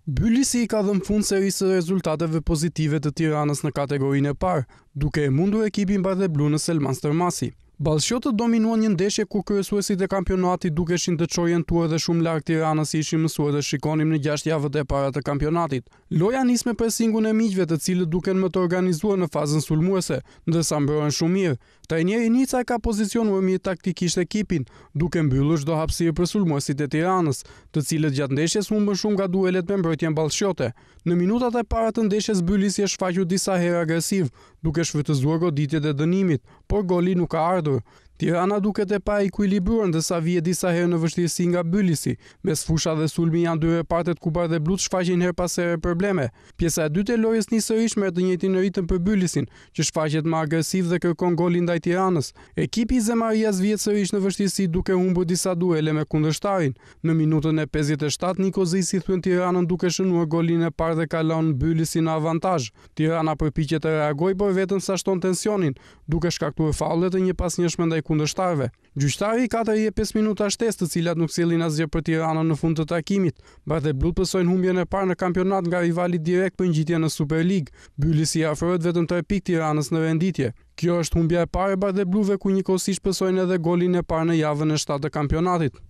Bylisi I ka dhënë fund serisë së rezultateve pozitive të Tiranës në kategorinë e parë, duke e mundur ekipin bardheblu në Selman Stërmasi. Ballëshotët dominuan një ndeshje ku kryesuesit e kampionatit dukeshin të çorientuar dhe shumë larg Tiranës si ishin mësuar dhe shikonim në 6 javët e para të kampionatit. Loja nis me presingun e miqve të cilët duken më të organizuar në fazën sulmuese, ndërsa mbrojnë shumë mirë. Trajneri Nica ka pozicionuar mirë taktikisht ekipin, duke mbyllur çdo hapësirë për sulmuesit e Tiranës, të cilët gjatë ndeshjes humbën shumë nga duelet me mbrojtjen ballshote. Në minutat e para të ndeshjes Bylisi e shfaqur disa herë agresiv, duke shfrytëzuar goditjet e dënimit, por goli nuk ka ardhur. Tirana duket e pa ekuilibruar ndërsa vije disa herë në vështirësi nga Bylisi, mes fusha dhe sulmi janë dy repartet ku bardheblut shfaqin her pas here probleme. Pjesa e dytë e lojës nis sërish merr të njëjtin ritëm për Bylisin, që shfaqet më agresiv dhe kërkon golin ndaj Tiranës. Ekipi I Zemarias vihet sërish në vështirësi duke humbur disa duele me kundërshtarin. Në minutën e 57 Niko Zisi thyen Tiranën duke shënuar golin e parë dhe ka lënë Bylisin në avantazh. Tirana përpiqet të reagojë, por vetëm sa shton tensionin, duke shkaktuar faule të njëpasnjëshme ndaj kundërshtarëve. Gjyqtari I 4 jep 5 minuta shtesë të cilat nuk sjellin asgjë për Tiranën në fund të takimit. Bardheblut pësojnë humbjen e parë në kampionat nga rivali direkt për ngjitje në Super League. Bylisi afrohet vetëm 3 pikë Tiranës në renditje. Kjo është humbja e parë e bardhebluve ku njëkohësisht pësojnë edhe golin e parë në javën e 7 të kampionatit.